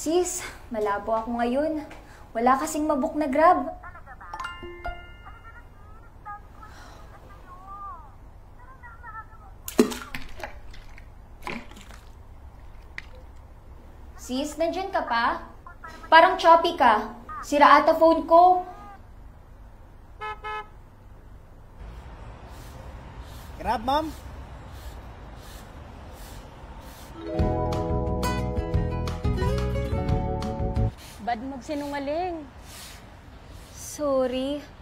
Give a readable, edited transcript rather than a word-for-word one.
Sis, malabo ako ngayon. Wala kasing mabook na Grab. Sis, nandyan ka pa? Parang choppy ka. Sira ata phone ko. Grab, ma'am. Bad magsinungaling. Sorry.